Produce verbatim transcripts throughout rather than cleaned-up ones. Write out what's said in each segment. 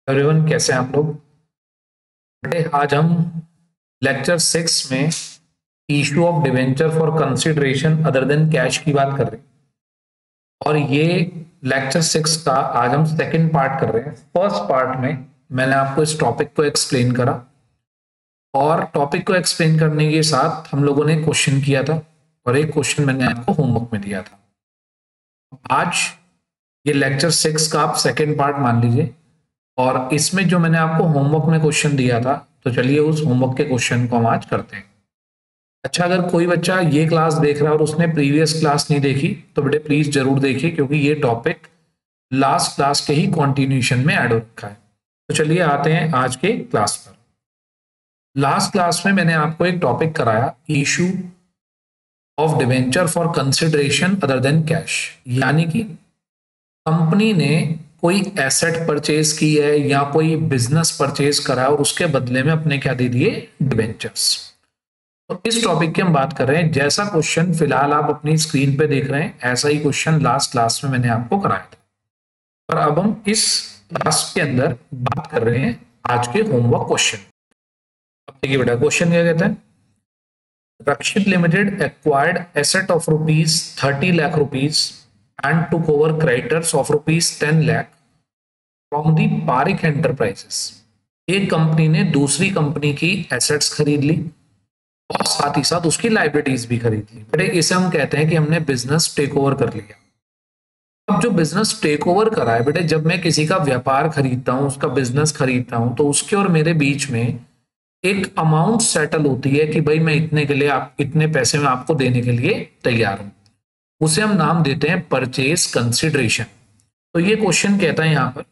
Everyone, कैसे हैं आप लोग। बेटे, आज हम लेक्चर सिक्स में issue of debenture for consideration other than cash की बात कर रहे हैं। और ये लेक्चर सिक्स का आज हम सेकंड पार्ट कर रहे हैं। फर्स्ट पार्ट में मैंने आपको इस टॉपिक को एक्सप्लेन करा और टॉपिक को एक्सप्लेन करने के साथ हम लोगों ने क्वेश्चन किया था और एक क्वेश्चन मैंने आपको होमवर्क में दिया था। आज ये लेक्चर सिक्स का आप सेकेंड पार्ट मान लीजिए और इसमें जो मैंने आपको होमवर्क में क्वेश्चन दिया था, तो चलिए उस होमवर्क के क्वेश्चन को हम आज करते हैं। अच्छा, अगर कोई बच्चा ये क्लास देख रहा है और उसने प्रीवियस क्लास नहीं देखी तो बेटे प्लीज जरूर देखिए, क्योंकि ये टॉपिक लास्ट क्लास के ही कंटिन्यूएशन में ऐड हो रखा है। तो चलिए आते हैं आज के क्लास पर। लास्ट क्लास में मैंने आपको एक टॉपिक कराया, issue of debenture for consideration other than cash, यानी कि कंपनी ने कोई एसेट परचेज की है या कोई बिजनेस परचेज करा और उसके बदले में अपने क्या दे दिए, डिवेंचर्स। तो इस टॉपिक की हम बात कर रहे हैं। जैसा क्वेश्चन फिलहाल आप अपनी स्क्रीन पे देख रहे हैं, ऐसा ही क्वेश्चन लास्ट क्लास में मैंने आपको कराया था। और अब हम इस क्लास के अंदर बात कर रहे हैं आज के होमवर्क क्वेश्चन। अब देखिए बेटा, क्वेश्चन क्या कहते हैं। Rakshit limited acquired asset of rupees thirty lakh rupees and took over creditors of rupees ten lakh from the Parik Enterprises। एक कंपनी ने दूसरी कंपनी की एसेट्स खरीद ली और साथ ही साथ उसकी लाइबिलिटीज भी खरीद ली। बेटे, इसे हम कहते हैं कि हमने बिजनेस टेक ओवर कर लिया। अब जो बिजनेस टेक ओवर करा है बेटे, जब मैं किसी का व्यापार खरीदता हूं, उसका बिजनेस खरीदता हूं, तो उसके और मेरे बीच में एक अमाउंट सेटल होती है कि भाई मैं इतने के लिए आप इतने पैसे में आपको देने के लिए तैयार हूं। उसे हम नाम देते हैं परचेज कंसिडरेशन। तो ये क्वेश्चन कहता है यहां पर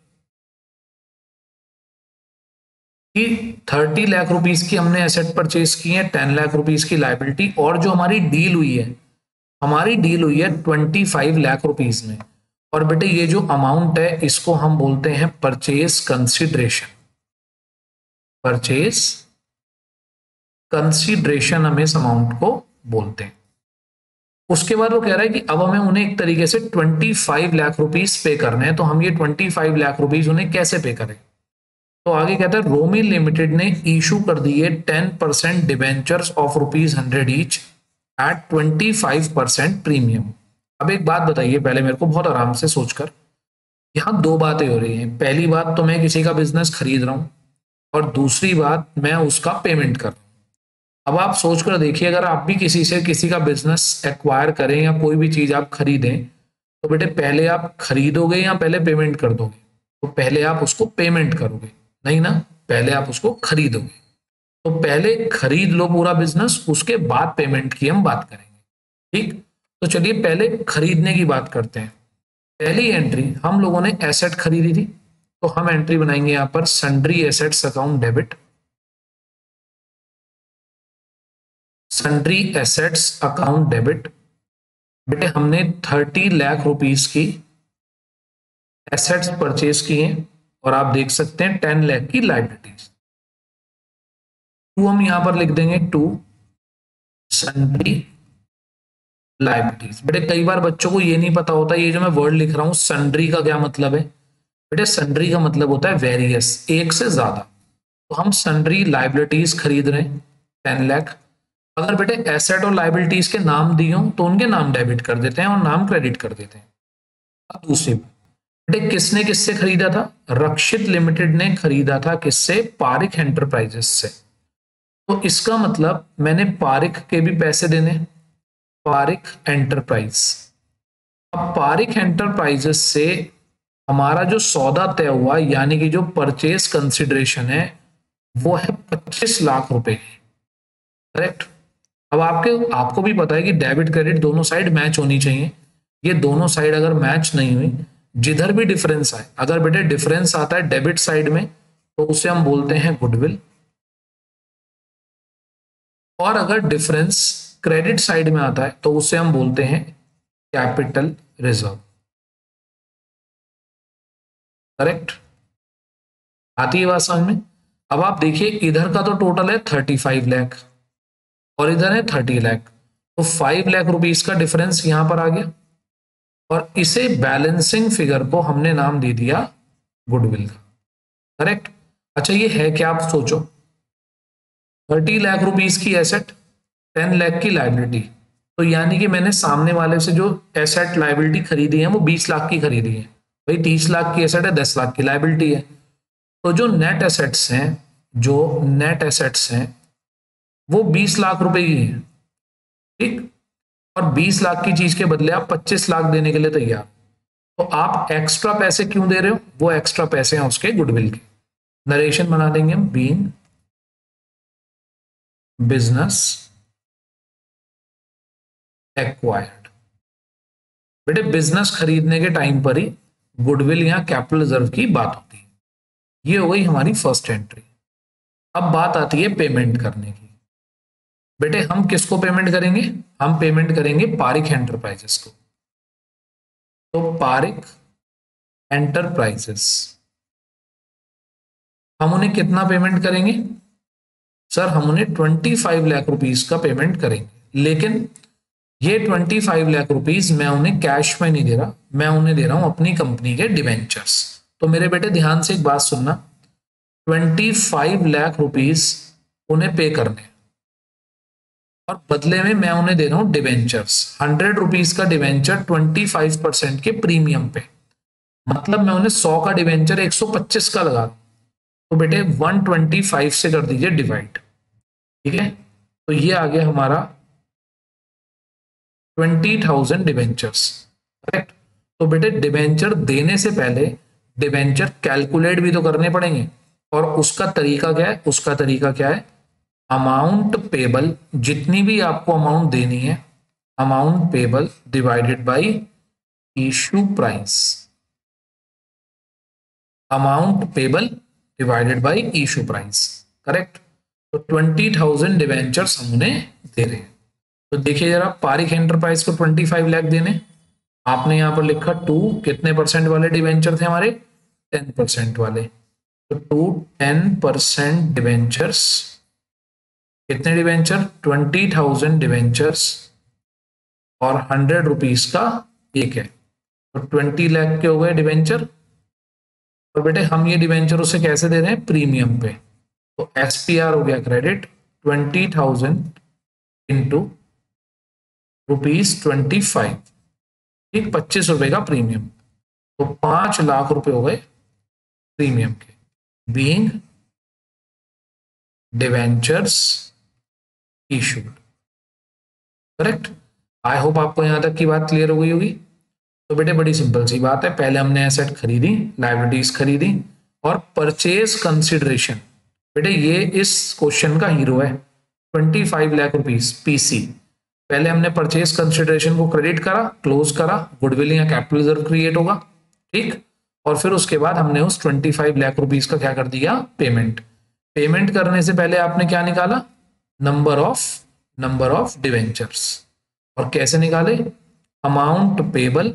कि थर्टी लाख रुपीस की हमने एसेट परचेज की है, टेन लाख रुपीस की लायबिलिटी, और जो हमारी डील हुई है हमारी डील हुई है ट्वेंटी फाइव लाख रुपीस में। और बेटे ये जो अमाउंट है इसको हम बोलते हैं परचेज कंसिडरेशन। परचेज कंसिडरेशन हम इस अमाउंट को बोलते हैं। उसके बाद वो कह रहा है कि अब हमें उन्हें एक तरीके से पच्चीस लाख रुपीस पे करने हैं। तो हम ये पच्चीस लाख रुपीस उन्हें कैसे पे करें। तो आगे कहता है रोमी लिमिटेड ने इशू कर दिए ten percent debentures of rupees hundred each at twenty five percent premium. अब एक बात बताइए पहले मेरे को, बहुत आराम से सोचकर। यहां दो बातें हो रही हैं। पहली बात तो मैं किसी का बिजनेस खरीद रहा हूं और दूसरी बात मैं उसका पेमेंट कर रहा हूं। अब आप सोच कर देखिए, अगर आप भी किसी से किसी का बिजनेस एक्वायर करें या कोई भी चीज आप खरीदें, तो बेटे पहले आप खरीदोगे या पहले पेमेंट कर दोगे। तो पहले आप उसको पेमेंट करोगे, नहीं ना, पहले आप उसको खरीदोगे। तो पहले खरीद लो पूरा बिजनेस, उसके बाद पेमेंट की हम बात करेंगे। ठीक, तो चलिए पहले खरीदने की बात करते हैं। पहली एंट्री हम लोगों ने एसेट खरीदी थी, तो हम एंट्री बनाएंगे यहां पर sundry assets account debit. Sundry assets account debit. बेटे हमने थर्टी लाख रुपीस की एसेट्स परचेज की हैं और आप देख सकते हैं टेन लाख की लायबिलिटीज। टू हम यहां पर लिख देंगे, टू सन्ड्री लायबिलिटीज। बेटे कई बार बच्चों को ये नहीं पता होता, ये जो मैं वर्ड लिख रहा हूं सन्ड्री का क्या मतलब है। बेटे सन्ड्री का मतलब होता है वेरियस, एक से ज्यादा। तो हम सन्ड्री लायबिलिटीज खरीद रहे हैं टेन लाख। अगर बेटे एसेट और लायबिलिटीज के नाम दिए हो तो उनके नाम डेबिट कर देते हैं और नाम क्रेडिट कर देते हैं। अब दूसरी बेटे किसने किससे खरीदा था, रक्षित लिमिटेड ने खरीदा था किससे, पारिक एंटरप्राइजेस से। तो इसका मतलब मैंने पारिक के भी पैसे देने, पारिक एंटरप्राइज। अब पारिक एंटरप्राइजेस से हमारा जो सौदा तय हुआ, यानी कि जो परचेज कंसिडरेशन है, वो है पच्चीस लाख रुपए की। करेक्ट। अब आपके आपको भी पता है कि डेबिट क्रेडिट दोनों साइड मैच होनी चाहिए। ये दोनों साइड अगर मैच नहीं हुई, जिधर भी डिफरेंस आए, अगर बेटे डिफरेंस आता है डेबिट साइड में तो उसे हम बोलते हैं गुडविल, और अगर डिफरेंस क्रेडिट साइड में आता है तो उसे हम बोलते हैं कैपिटल रिजर्व। करेक्ट, आती है बात समझ में। अब आप देखिए इधर का तो टोटल है थर्टी फाइव लाख और इधर है थर्टी लाख, तो फाइव लाख रुपीस का डिफरेंस यहां पर आ गया और इसे बैलेंसिंग फिगर को हमने नाम दे दिया गुडविल का। करेक्ट। अच्छा ये है क्या, आप सोचो, थर्टी लाख रुपीस की एसेट, टेन लाख की लाइबिलिटी, तो यानी कि मैंने सामने वाले से जो एसेट लाइबिलिटी खरीदी है वो बीस लाख की खरीदी है, भाई तीस लाख की एसेट है, दस लाख की लाइबिलिटी है, तो जो नेट एसेट्स हैं, जो नेट एसेट्स हैं वो बीस लाख रुपए की है, ठीक। और बीस लाख की चीज के बदले आप पच्चीस लाख देने के लिए तैयार, तो आप एक्स्ट्रा पैसे क्यों दे रहे हो, वो एक्स्ट्रा पैसे हैं उसके गुडविल के। नरेशन बना देंगे हम, बीइंग बिजनेस एक्वायर्ड। बेटे बिजनेस खरीदने के टाइम पर ही गुडविल या कैपिटल रिजर्व की बात होती है। ये हो गई हमारी फर्स्ट एंट्री। अब बात आती है पेमेंट करने की। बेटे हम किसको पेमेंट करेंगे, हम पेमेंट करेंगे पारिक एंटरप्राइजेस को। तो पारिक एंटरप्राइजेस, हम उन्हें कितना पेमेंट करेंगे सर, हम उन्हें पच्चीस लाख रुपीस का पेमेंट करेंगे, लेकिन ये पच्चीस लाख रुपीस मैं उन्हें कैश में नहीं दे रहा, मैं उन्हें दे रहा हूं अपनी कंपनी के डिवेंचर्स। तो मेरे बेटे ध्यान से एक बात सुनना, पच्चीस लाख रुपीस उन्हें पे करने और बदले में मैं उन्हें दे रहा हूं डिवेंचर्स, हंड्रेड रुपीज का डिवेंचर ट्वेंटी फाइव परसेंट के प्रीमियम पे, मतलब मैं उन्हें सौ का डिवेंचर एक सौ पच्चीस का लगा, तो बेटे एक सौ पच्चीस से कर दीजिए डिवाइड, ठीक है। तो ये आ गया हमारा ट्वेंटी थाउजेंड डिवेंचर्स, करेक्ट। तो बेटे डिवेंचर देने से पहले डिवेंचर कैलकुलेट भी तो करने पड़ेंगे, और उसका तरीका क्या है, उसका तरीका क्या है, अमाउंट पेबल, जितनी भी आपको अमाउंट देनी है, amount payable divided by issue price, amount payable divided by issue price, correct. तो ट्वेंटी थाउजेंड डिवेंचर्स हम उन्हें दे रहे हैं। तो देखिए जरा, पारिक एंटरप्राइज को पच्चीस लाख देने, आपने यहां पर लिखा टू, कितने परसेंट वाले डिवेंचर थे हमारे, टेन परसेंट वाले, तो टू टेन परसेंट डिवेंचर्स, कितने डिवेंचर, ट्वेंटी थाउजेंड डिवेंचर्स, और हंड्रेड रुपीज का एक है, तो ट्वेंटी लाख के हो गए डिवेंचर। और बेटे हम ये डिवेंचर उसे कैसे दे रहे हैं, प्रीमियम पे, तो एसपीआर हो गया credit, twenty thousand into rupees twenty five, ठीक, पच्चीस रुपए का प्रीमियम, तो पांच लाख रुपए हो गए प्रीमियम के, being debentures issued, correct. I hope आपको यहां तक की बात क्लियर हो गई होगी। तो बेटे बड़ी सिंपल सी बात है, पहले हमने एसेट खरीदी, लायबिलिटीज खरीदी, और परचेज कंसिडरेशन, बेटे ये इस क्वेश्चन का हीरो है, पच्चीस लाख रुपीस पीसी। पहले हमने परचेज कंसिडरेशन को क्रेडिट करा, क्लोज करा, गुडविल या कैपिटल रिजर्व क्रिएट होगा, ठीक। और फिर उसके बाद हमने उस पच्चीस लाख रुपीस का क्या कर दिया, पेमेंट। पेमेंट करने से पहले आपने क्या निकाला, number of number of debentures, और कैसे निकाले, amount payable,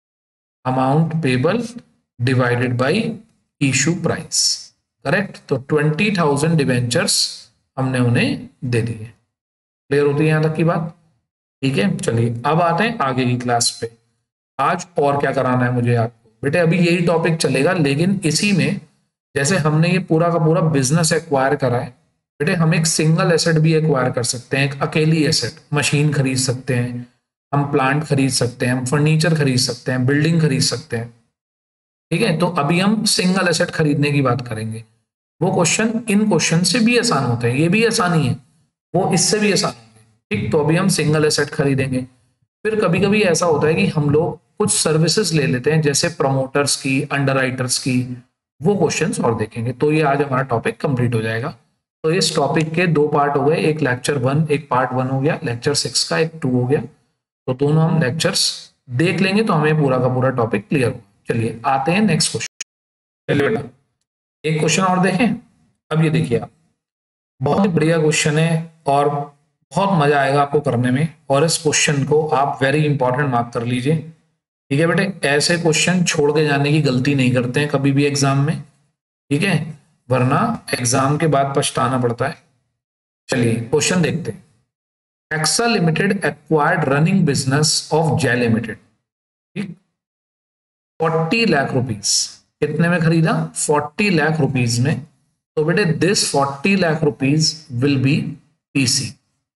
amount payable divided by issue price, correct. तो ट्वेंटी थाउजेंड डिवेंचर्स हमने उन्हें दे दिए। क्लियर होती है यहां तक की बात, ठीक है। चलिए अब आते हैं आगे की क्लास पे। आज और क्या कराना है मुझे आपको, बेटे अभी यही टॉपिक चलेगा, लेकिन इसी में जैसे हमने ये पूरा का पूरा बिजनेस एक्वायर करा है, बेटे हम एक सिंगल एसेट भी एक्वायर कर सकते हैं, एक अकेली एसेट, मशीन खरीद सकते हैं, हम प्लांट खरीद सकते हैं, हम फर्नीचर खरीद सकते हैं, बिल्डिंग खरीद सकते हैं, ठीक है। तो अभी हम सिंगल एसेट खरीदने की बात करेंगे। वो क्वेश्चन इन क्वेश्चन से भी आसान होते हैं, ये भी आसानी है, वो इससे भी आसान होंगे, ठीक। तो अभी हम सिंगल एसेट खरीदेंगे। फिर कभी कभी ऐसा होता है कि हम लोग कुछ सर्विसेज ले लेते हैं, जैसे प्रमोटर्स की, अंडरराइटर्स की, वो क्वेश्चंस और देखेंगे। तो ये आज हमारा टॉपिक कंप्लीट हो जाएगा। तो इस टॉपिक के दो पार्ट हो गए, एक लेक्चर वन, एक पार्ट वन हो गया, लेक्चर सिक्स का एक टू हो गया, तो दोनों हम लेक्चर्स देख लेंगे तो हमें पूरा का पूरा टॉपिक क्लियर हो। चलिए आते हैं नेक्स्ट क्वेश्चन। चलिए बेटा एक क्वेश्चन और देखें। अब ये देखिए आप, बहुत ही बढ़िया क्वेश्चन है और बहुत मजा आएगा आपको करने में, और इस क्वेश्चन को आप वेरी इंपॉर्टेंट मार्क कर लीजिए, ठीक है बेटे। ऐसे क्वेश्चन छोड़ के जाने की गलती नहीं करते हैं कभी भी एग्जाम में, ठीक है, वरना एग्जाम के बाद पछताना पड़ता है। चलिए क्वेश्चन देखते हैं। Exa limited acquired running business of J limited, ठीक, फोर्टी लाख रुपीस, कितने में खरीदा? फोर्टी लाख रुपीज में। तो बेटे this forty lakh rupees will be PC,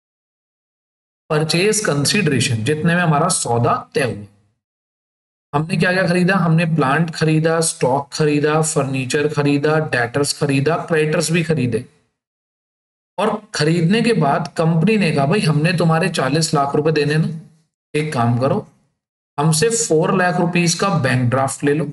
purchase consideration, जितने में हमारा सौदा तय हुआ। हमने क्या क्या खरीदा? हमने प्लांट खरीदा, स्टॉक खरीदा, फर्नीचर खरीदा, डेटर्स खरीदा, क्रेडिटर्स भी खरीदे। और खरीदने के बाद कंपनी ने कहा भाई हमने तुम्हारे चालीस लाख रुपए देने ना, एक काम करो हमसे फोर लाख रुपीस का बैंक ड्राफ्ट ले लो,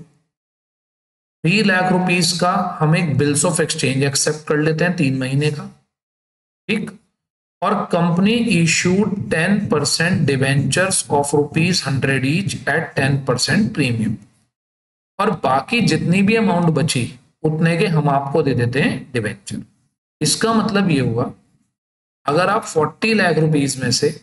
थ्री लाख रुपीस का हम एक बिल्स ऑफ एक्सचेंज एक्सेप्ट कर लेते हैं तीन महीने का, ठीक। और company issued ten percent debentures of rupees hundred each at ten percent premium, और बाकी जितनी भी अमाउंट बची उतने के हम आपको दे देते हैं डिवेंचर। इसका मतलब ये हुआ अगर आप फोर्टी लाख रुपीस में से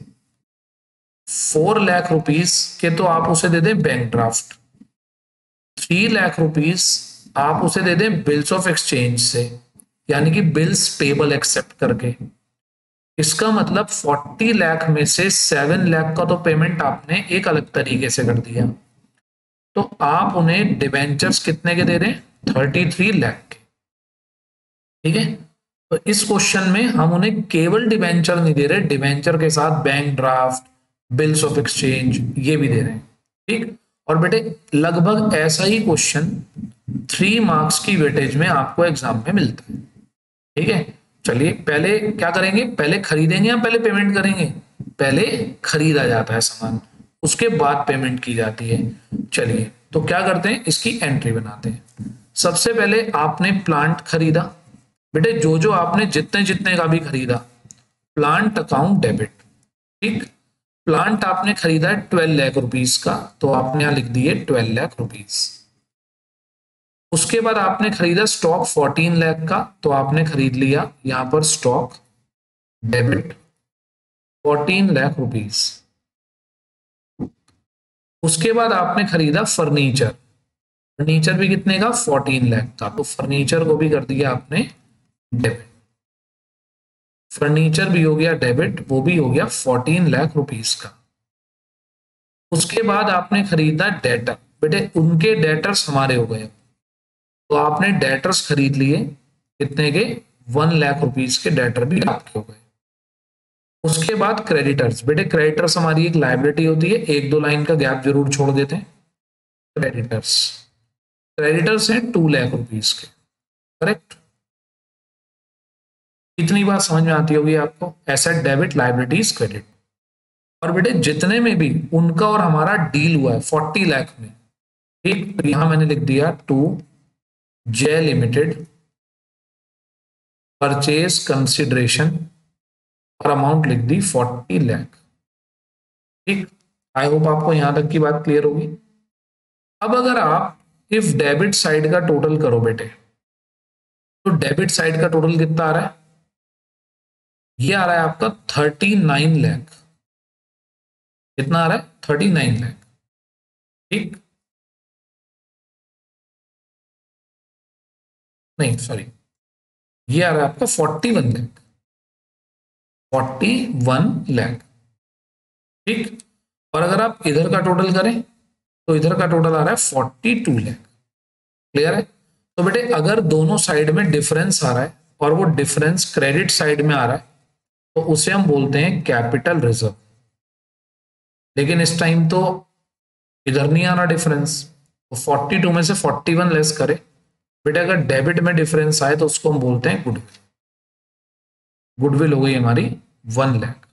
फोर लाख रुपीस के तो आप उसे दे दें bank draft, three lakh rupees आप उसे दे दें बिल्स ऑफ एक्सचेंज से, यानी कि बिल्स पेबल एक्सेप्ट करके। इसका मतलब फोर्टी लाख में से सेवन लाख का तो पेमेंट आपने एक अलग तरीके से कर दिया, तो आप उन्हें डिवेंचर्स कितने के दे रहे हैं? थर्टी थ्री लाख के, ठीक है। तो इस क्वेश्चन में हम उन्हें केवल डिवेंचर नहीं दे रहे, डिवेंचर के साथ bank draft, bills of exchange ये भी दे रहे हैं, ठीक। और बेटे लगभग ऐसा ही क्वेश्चन थ्री मार्क्स की वेटेज में आपको एग्जाम में मिलता है, ठीक है। चलिए पहले क्या करेंगे? पहले खरीदेंगे या पहले पेमेंट करेंगे? पहले खरीदा जाता है सामान, उसके बाद पेमेंट की जाती है। चलिए तो क्या करते हैं, इसकी एंट्री बनाते हैं। सबसे पहले आपने प्लांट खरीदा, बेटे जो जो आपने जितने जितने का भी खरीदा प्लांट अकाउंट डेबिट, ठीक। प्लांट आपने खरीदा है ट्वेल्व लाख रुपीस का, तो आपने यहां लिख दिए ट्वेल्व लाख रुपीस। उसके बाद आपने खरीदा स्टॉक फोर्टीन लाख का, तो आपने खरीद लिया यहां पर stock debit fourteen lakh rupees. उसके बाद आपने खरीदा फर्नीचर, फर्नीचर भी कितने का? फोर्टीन लाख का, तो फर्नीचर को भी कर दिया आपने डेबिट। फर्नीचर भी हो गया डेबिट, वो भी हो गया फोर्टीन लाख रुपीस का। उसके बाद आपने खरीदा डेटर, बेटे उनके डेटर्स हमारे हो गए, तो आपने डेटर्स खरीद लिए कितने के? वन लाख रुपीस के डेटर भी आपके हो गए। उसके बाद क्रेडिटर्स, बेटे क्रेडिटर्स हमारी एक लायबिलिटी होती है, एक दो लाइन का गैप जरूर छोड़ देते हैं। क्रेडिटर्स क्रेडिटर्स हैं टू लाख रुपीस के, करेक्ट। इतनी बात समझ में आती होगी आपको, एसेट डेबिट लायबिलिटीज क्रेडिट। और बेटे जितने में भी उनका और हमारा डील हुआ है फोर्टी लाख में, ठीक, तो यहां मैंने लिख दिया to J limited purchase consideration और अमाउंट लिख दी फोर्टी लाख, ठीक। आई होप आपको यहां तक की बात क्लियर होगी। अब अगर आप इफ डेबिट साइड का टोटल करो बेटे, तो डेबिट साइड का टोटल कितना आ रहा है? ये आ रहा है आपका थर्टी नाइन लाख। कितना आ रहा है? थर्टी नाइन लाख, ठीक। नहीं सॉरी, ये आ रहा है आपका forty one lakh, forty one lakh, ठीक। और अगर आप इधर का टोटल करें तो इधर का टोटल आ रहा है फोर्टी टू लाख। क्लियर है? तो बेटे अगर दोनों साइड में डिफरेंस आ रहा है और वो डिफरेंस क्रेडिट साइड में आ रहा है, तो उसे हम बोलते हैं कैपिटल रिजर्व। लेकिन इस टाइम तो इधर नहीं आ रहा डिफरेंस, तो फोर्टी टू में से फोर्टी वन लेस करे, बेटा अगर डेबिट में डिफरेंस आए तो उसको हम बोलते हैं गुडविल। गुडविल हो गई हमारी one lakh.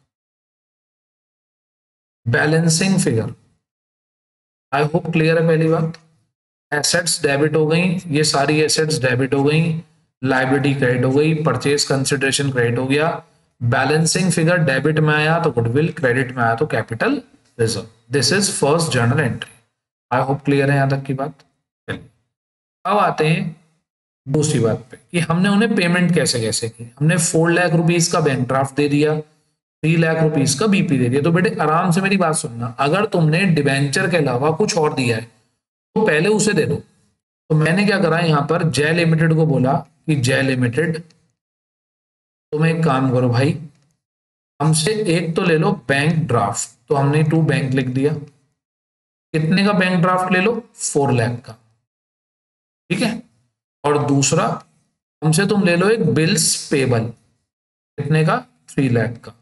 Balancing figure, I hope clear है। पहली बात, एसेट्स डेबिट हो गई, ये सारी एसेट्स डेबिट हो गई, लायबिलिटी क्रेडिट हो गई, परचेज कंसिडरेशन क्रेडिट हो गया, बैलेंसिंग फिगर डेबिट में आया तो गुडविल, क्रेडिट में आया तो capital reserve. This is first journal entry. I hope clear है यहां तक की बात। अब आते हैं दूसरी बात पे कि हमने उन्हें पेमेंट कैसे कैसे की। हमने फोर लाख रुपीस का बैंक ड्राफ्ट दे दिया, थ्री लाख रुपीस का बीपी दे दिया। तो बेटे आराम से मेरी बात सुनना, अगर तुमने डिवेंचर के अलावा कुछ और दिया है तो पहले उसे दे दो। तो मैंने क्या करा, यहां पर जय लिमिटेड को बोला कि जय लिमिटेड तुम एक काम करो भाई, हमसे एक तो ले लो बैंक ड्राफ्ट। तो हमने टू बैंक लिख दिया। कितने का बैंक ड्राफ्ट ले लो? फोर लाख का, ठीक है। और दूसरा, हमसे तुम ले लो एक बिल्स पेबल, कितने का, थ्री लाख का।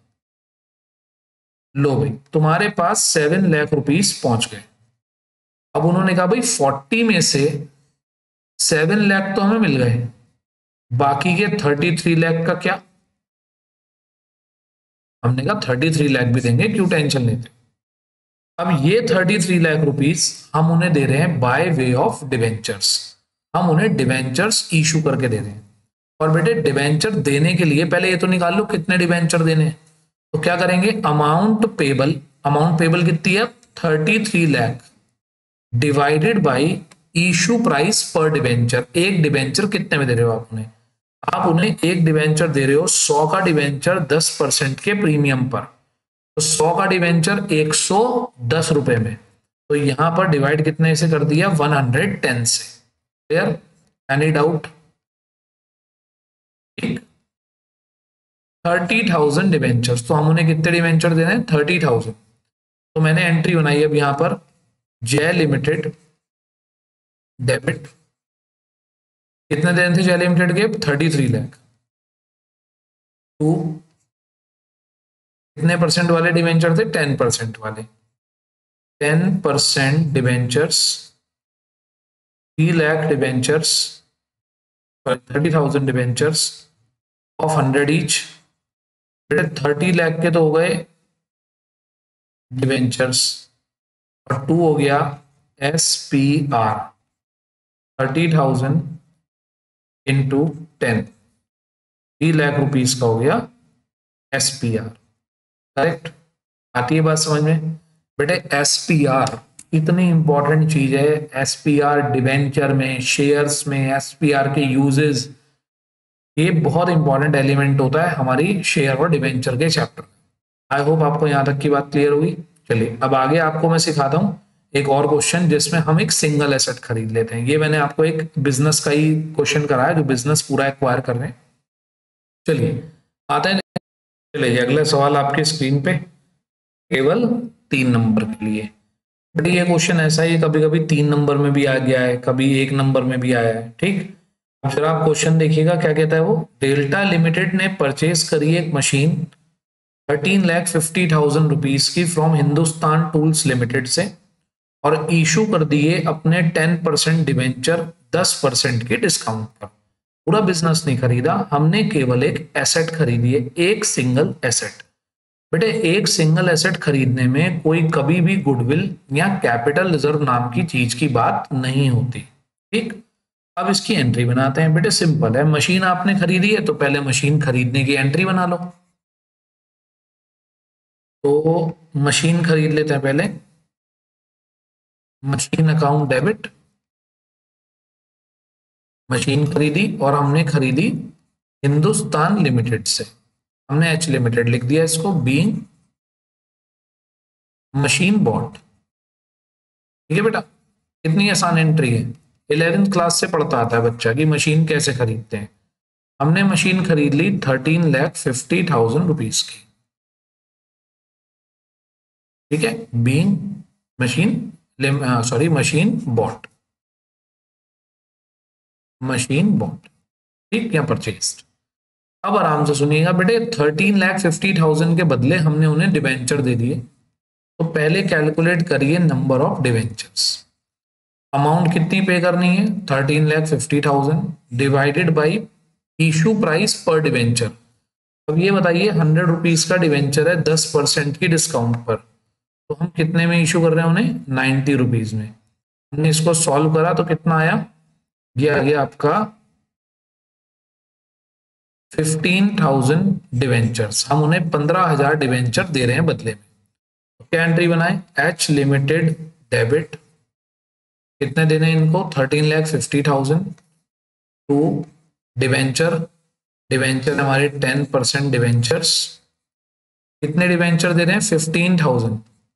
लो भाई, तुम्हारे पास सेवन लाख रुपीस पहुंच गए। अब उन्होंने कहा भाई फोर्टी में से सेवन लाख तो हमें मिल गए, बाकी के थर्टी थ्री लाख का क्या। हमने कहा थर्टी थ्री लाख भी देंगे, क्यों टेंशन लेते। अब ये थर्टी थ्री लाख रुपीस हम उन्हें दे रहे हैं बाय वे ऑफ डिवेंचर्स। हम उन्हें डिवेंचर्स इशू करके दे रहे हैं। और बेटे डिवेंचर देने के लिए पहले ये तो निकाल लो कितने डिवेंचर देने हैं। तो क्या करेंगे, अमाउंट पेबल, अमाउंट पेबल कितनी है, thirty three lakh divided by issue price पर डिवेंचर। एक डिवेंचर कितने में दे रहे हो आप उन्हें, आप उन्हें एक डिवेंचर दे रहे हो सौ का डिवेंचर दस परसेंट के प्रीमियम पर, तो सौ का डिवेंचर एक सौ दस रुपए में, तो यहां पर डिवाइड कितने से कर दिया, वन हंड्रेड टेन से। Clear, any doubt. ठीक, थर्टी थाउजेंड डिवेंचर्स, तो हम उन्हें कितने डिवेंचर दे रहे हैं, थर्टी थाउजेंड। तो मैंने एंट्री बनाई अब यहां पर, जय लिमिटेड डेबिट, कितने देने थे जय लिमिटेड के, थर्टी थ्री लाख, टू कितने परसेंट वाले डिवेंचर थे, टेन परसेंट वाले, ten percent debentures, three lakh debentures, thirty thousand debentures of hundred each. Thirty lakh के तो हो गए डिवेंचर्स, और टू हो गया S P R, thirty thousand into ten, three lakh rupees का हो गया एस पी आर। करेक्ट, आती है बात समझ में। बेटे एस पी आर इतनी इंपॉर्टेंट चीज है, एस पी आर डिवेंचर में, शेयर्स में एस पी आर के यूजेस, ये बहुत इंपॉर्टेंट एलिमेंट होता है हमारी शेयर और डिवेंचर के चैप्टर। आई होप आपको यहां तक की बात क्लियर होगी। चलिए अब आगे आपको मैं सिखाता हूं एक और क्वेश्चन जिसमें हम एक सिंगल एसेट खरीद लेते हैं। ये मैंने आपको एक बिजनेस का ही क्वेश्चन कराया जो बिजनेस पूरा एक्वायर कर रहे हैं। चलिए आते हैं, चलिए अगला सवाल आपके स्क्रीन पे, केवल तीन नंबर के लिए। बट ये क्वेश्चन ऐसा ही कभी कभी तीन नंबर में भी आ गया है, कभी एक नंबर में भी आया है। ठीक, अब जरा आप क्वेश्चन देखिएगा क्या कहता है वो। डेल्टा लिमिटेड ने परचेज करी एक machine thirteen lakh fifty thousand rupees की फ्रॉम हिंदुस्तान टूल्स लिमिटेड से, और इशू कर दिए अपने टेन परसेंट डिवेंचर दस परसेंट के डिस्काउंट पर। पूरा बिजनेस नहीं खरीदा हमने, केवल एक एसेट खरीदी है, एक सिंगल एसेट। बेटे एक सिंगल एसेट खरीदने में कोई कभी भी गुडविल या कैपिटल रिजर्व नाम की चीज की बात नहीं होती। ठीक, अब इसकी एंट्री बनाते हैं। बेटे सिंपल है, मशीन आपने खरीदी है तो पहले मशीन खरीदने की एंट्री बना लो। तो मशीन खरीद लेते हैं पहले, मशीन अकाउंट डेबिट, मशीन खरीदी और हमने खरीदी हिंदुस्तान लिमिटेड से, हमने एच लिमिटेड लिख दिया इसको, बीइंग मशीन बॉट। ठीक है बेटा, इतनी आसान एंट्री है, इलेवेंथ क्लास से पढ़ता आता है बच्चा कि मशीन कैसे खरीदते हैं। हमने मशीन खरीद ली thirteen lakh fifty thousand rupees की। ठीक है, being machine, sorry machine bought, machine bought, ठीक, या परचेस्ड। अब आराम से सुनिएगा बेटे, थर्टीन लाख फिफ्टी थाउजेंड के बदले हमने उन्हें डिवेंचर दे दिए, तो पहले कैलकुलेट करिए नंबर ऑफ डिवेंचर्स। अमाउंट कितनी पे करनी है, thirteen lakh fifty thousand divided by issue price पर डिवेंचर। अब ये बताइए हंड्रेड रुपीज का डिवेंचर है दस परसेंट की डिस्काउंट पर, तो हम कितने में इशू कर रहे हैं उन्हें, नाइन्टी रुपीज में। हमने इसको सॉल्व करा तो कितना आया, ये आ गया आपका फिफ्टीन थाउजेंड डिवेंचर्स। हम उन्हें पंद्रह हजार डिवेंचर दे रहे हैं बदले में। तो क्या एंट्री बनाए, एच लिमिटेड डेबिट, कितने देने हैं इनको, thirteen lakh fifty thousand, to debenture, debenture हमारे टेन परसेंट डिवेंचर्स, कितने डिवेंचर दे रहे हैं, fifteen thousand,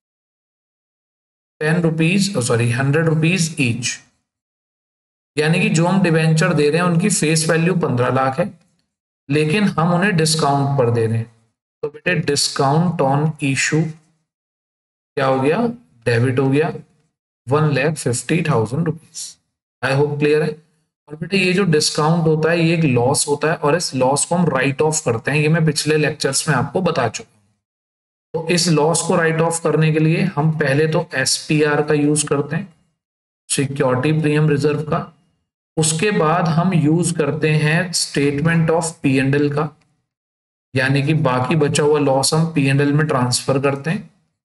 ten rupees sorry hundred rupees each. यानी कि जो हम डिवेंचर दे रहे हैं उनकी फेस वैल्यू पंद्रह लाख है, लेकिन हम उन्हें डिस्काउंट पर दे रहे हैं। तो बेटे डिस्काउंट ऑन इशू क्या हो गया, डेबिट हो गया one lakh fifty thousand rupees. I hope clear है। और बेटे ये जो डिस्काउंट होता है ये एक लॉस होता है, और इस लॉस को हम राइट ऑफ करते हैं, ये मैं पिछले लेक्चर्स में आपको बता चुका हूं। तो इस लॉस को राइट ऑफ करने के लिए हम पहले तो एसपीआर का यूज करते हैं, सिक्योरिटी प्रीमियम रिजर्व का। उसके बाद हम यूज करते हैं statement of P and L का, यानी कि बाकी बचा हुआ लॉस हम पी एंड एल में ट्रांसफर करते हैं,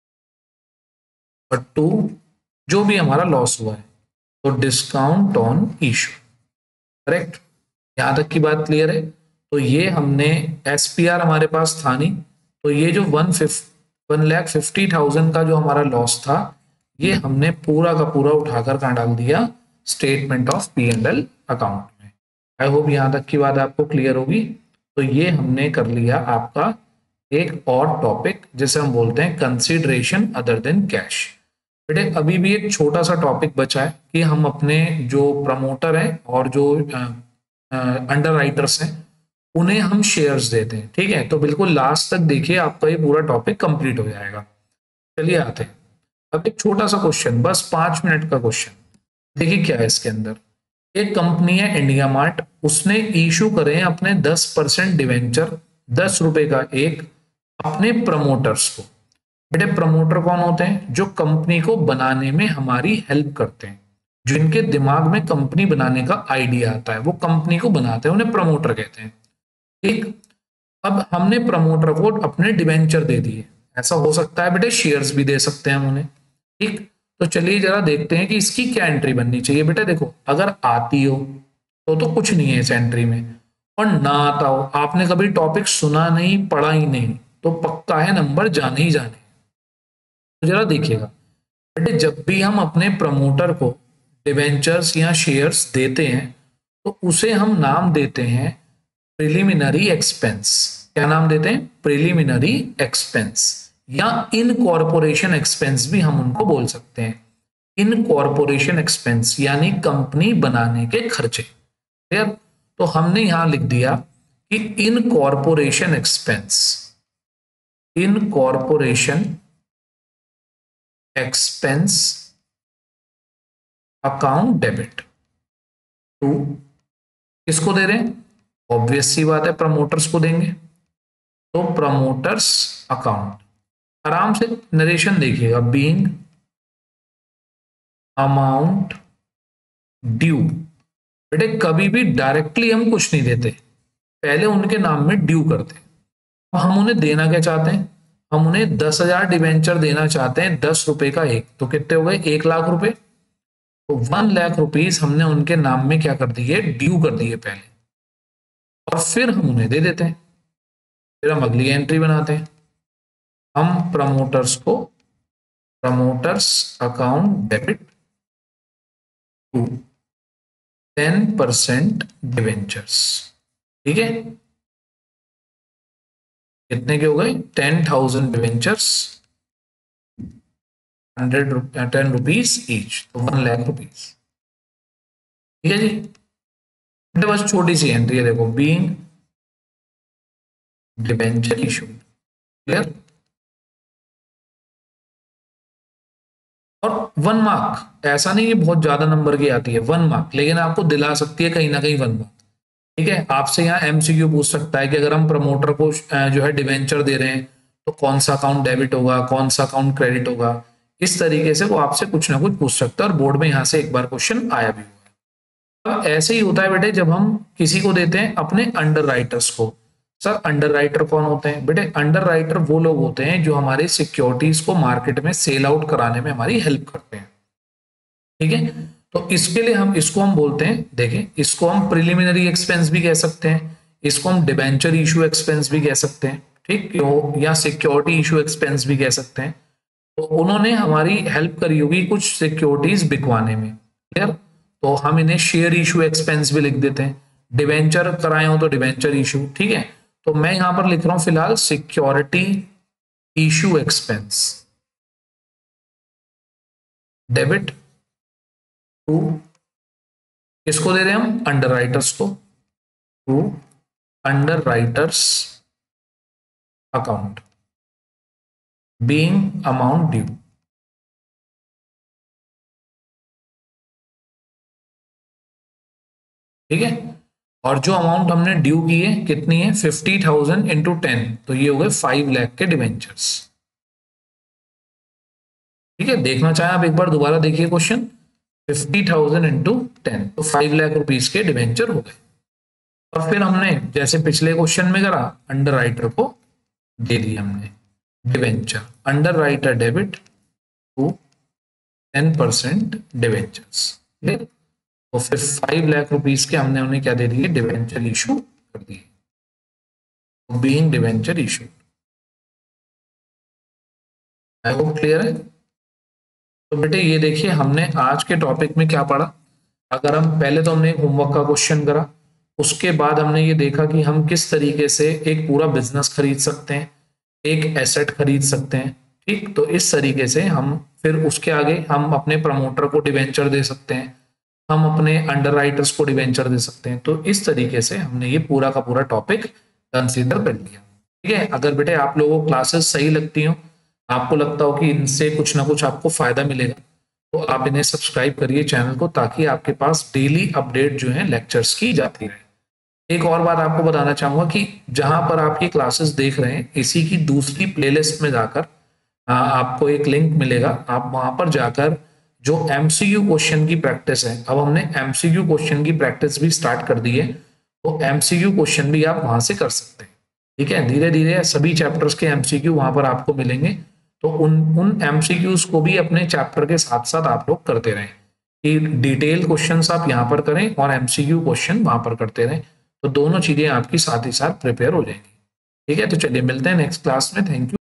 और टू जो भी हमारा लॉस हुआ है तो डिस्काउंट ऑन इशू। करेक्ट, यहां तक की बात क्लियर है। तो ये हमने एसपीआर हमारे पास था नहीं, तो ये जो one fifty one lakh fifty thousand का जो हमारा लॉस था ये हमने पूरा का पूरा उठाकर कहाँ डाल दिया, statement of P and L account में। आई होप यहां तक की बात आपको क्लियर होगी। तो ये हमने कर लिया आपका एक और टॉपिक जिसे हम बोलते हैं कंसीडरेशन अदर देन कैश। बेटे अभी भी एक छोटा सा टॉपिक बचा है कि हम अपने जो प्रमोटर हैं और जो अंडर राइटर्स हैं उन्हें हम शेयर्स देते हैं, ठीक है। तो बिल्कुल लास्ट तक देखिए, आपका ये पूरा टॉपिक कंप्लीट हो जाएगा। चलिए आते हैं अब एक छोटा सा क्वेश्चन, बस पांच मिनट का क्वेश्चन। देखिए क्या है इसके अंदर। एक कंपनी है इंडिया मार्ट, उसने इशू करे अपने दस परसेंट डिवेंचर, दस रुपए का एक, अपने प्रमोटर्स को। बेटे प्रमोटर कौन होते हैं, जो कंपनी को बनाने में हमारी हेल्प करते हैं, जिनके दिमाग में कंपनी बनाने का आइडिया आता है, वो कंपनी को बनाते हैं, उन्हें प्रमोटर कहते हैं। ठीक, अब हमने प्रमोटर को अपने डिवेंचर दे दिए, ऐसा हो सकता है बेटे शेयर्स भी दे सकते हैं हम उन्हें। ठीक, तो चलिए जरा देखते हैं कि इसकी क्या एंट्री बननी चाहिए। बेटा देखो, अगर आती हो तो तो कुछ नहीं है इस एंट्री में, और ना आता हो, आपने कभी टॉपिक सुना नहीं पढ़ा ही नहीं, तो पक्का है नंबर जाने ही जाने। तो जरा देखिएगा बेटे, जब भी हम अपने प्रमोटर को डिवेंचर्स या शेयर्स देते हैं तो उसे हम नाम देते हैं प्रिलिमिनरी एक्सपेंस। क्या नाम देते हैं, प्रिलिमिनरी एक्सपेंस, या इन कॉर्पोरेशन एक्सपेंस भी हम उनको बोल सकते हैं। इन कॉर्पोरेशन एक्सपेंस यानी कंपनी बनाने के खर्चे। क्लियर, तो हमने यहां लिख दिया कि incorporation expense, incorporation expense account debit to, किसको दे रहे हैं, ऑब्वियस सी बात है प्रमोटर्स को देंगे, तो प्रमोटर्स अकाउंट। आराम से नरेशन देखिएगा, बीइंग अमाउंट ड्यू। बेटे कभी भी डायरेक्टली हम कुछ नहीं देते, पहले उनके नाम में ड्यू करते हैं। तो हम उन्हें देना क्या चाहते हैं, हम उन्हें दस हजार डिवेंचर देना चाहते हैं, दस रुपए का एक, तो कितने हो गए, एक लाख रुपए। तो वन लाख रुपीज हमने उनके नाम में क्या कर दिए, ड्यू कर दिए पहले, और फिर हम उन्हें दे देते हैं। फिर हम अगली एंट्री बनाते हैं, हम प्रमोटर्स को promoters account debit to ten percent debentures. ठीक है, कितने के हो गए, ten thousand debentures, hundred ten rupees each, तो वन लाख रुपीज। ठीक है जी, बस छोटी सी एंट्री है, देखो बीइंग डिवेंचर इशू। क्लियर, और वन मार्क, ऐसा नहीं है बहुत ज्यादा नंबर की आती है वन मार्क, लेकिन आपको दिला सकती है कहीं ना कहीं वन मार्क। ठीक है, आपसे यहाँ एमसीक्यू पूछ सकता है कि अगर हम प्रमोटर को जो है डिवेंचर दे रहे हैं तो कौन सा अकाउंट डेबिट होगा, कौन सा अकाउंट क्रेडिट होगा, इस तरीके से वो आपसे कुछ ना कुछ पूछ सकता है, और बोर्ड में यहाँ से एक बार क्वेश्चन आया भी हुआ है। अब ऐसे ही होता है बेटे जब हम किसी को देते हैं अपने अंडर राइटर्स को। सर अंडर राइटर कौन होते हैं, बेटे अंडर राइटर वो लोग होते हैं जो हमारी सिक्योरिटीज को मार्केट में सेल आउट कराने में हमारी हेल्प करते हैं। ठीक है, तो इसके लिए हम इसको हम बोलते हैं, देखें इसको हम प्रिलिमिनरी एक्सपेंस भी कह सकते हैं, इसको हम डिबेंचर इशू एक्सपेंस भी कह सकते हैं, ठीक, तो या सिक्योरिटी इशू एक्सपेंस भी कह सकते हैं। तो उन्होंने हमारी हेल्प करी होगी कुछ सिक्योरिटीज बिकवाने में। क्लियर, तो हम इन्हें शेयर इशू एक्सपेंस भी लिख देते हैं, डिबेंचर कराए हो तो डिबेंचर इशू। ठीक है, तो मैं यहां पर लिख रहा हूं फिलहाल security issue expense debit to, किसको दे रहे हैं हम, अंडर राइटर्स को, to underwriters account being amount due. ठीक है। और जो अमाउंट हमने ड्यू की है कितनी है, फिफ्टी थाउजेंड इंटू टेन, तो ये हो गए फाइव लाख के डिवेंचर्स। ठीक है, देखना चाहे आप एक बार दोबारा देखिए question, fifty thousand into ten, तो फाइव लाख रुपीज के डिवेंचर हो गए। और फिर हमने जैसे पिछले क्वेश्चन में करा, अंडर राइटर को दे दिया हमने debenture, underwriter debit to ten percent debentures. तो फिर फाइव लाख रुपीज के हमने उन्हें क्या दे दिए, डिवेंचर इशू कर दिए, being debenture issue. I hope clear है। तो बेटे ये देखिए हमने आज के टॉपिक में क्या पढ़ा। अगर हम पहले तो हमने होमवर्क का क्वेश्चन करा, उसके बाद हमने ये देखा कि हम किस तरीके से एक पूरा बिजनेस खरीद सकते हैं, एक एसेट खरीद सकते हैं। ठीक, तो इस तरीके से हम फिर उसके आगे हम अपने प्रमोटर को डिवेंचर दे सकते हैं, हम अपने अंडर राइटर्स को डिवेंचर दे सकते हैं। तो इस तरीके से हमने ये पूरा का पूरा टॉपिक कंसीडर कर लिया। ठीक है, अगर बेटे आप लोगों को क्लासेस सही लगती हो, आपको लगता हो कि इनसे कुछ ना कुछ आपको फायदा मिलेगा, तो आप इन्हें सब्सक्राइब करिए चैनल को, ताकि आपके पास डेली अपडेट जो है लेक्चर्स की जाती रहे। एक और बात आपको बताना चाहूंगा कि जहां पर आप ये क्लासेस देख रहे हैं, इसी की दूसरी प्लेलिस्ट में जाकर आ, आपको एक लिंक मिलेगा, आप वहां पर जाकर जो एमसीक्यू क्वेश्चन की प्रैक्टिस है, अब हमने एमसीक्यू क्वेश्चन की प्रैक्टिस भी स्टार्ट कर दी है, तो एमसीक्यू क्वेश्चन भी आप वहां से कर सकते हैं। ठीक है, धीरे धीरे सभी चैप्टर्स के एमसीक्यू वहां पर आपको मिलेंगे, तो उन उन एमसीक्यूज को भी अपने चैप्टर के साथ साथ आप लोग करते रहें, कि डिटेल क्वेश्चंस आप यहाँ पर करें और एमसीक्यू क्वेश्चन वहां पर करते रहें, तो दोनों चीजें आपकी साथ ही साथ प्रिपेयर हो जाएंगी। ठीक है, तो चलिए मिलते हैं नेक्स्ट क्लास में। Thank you.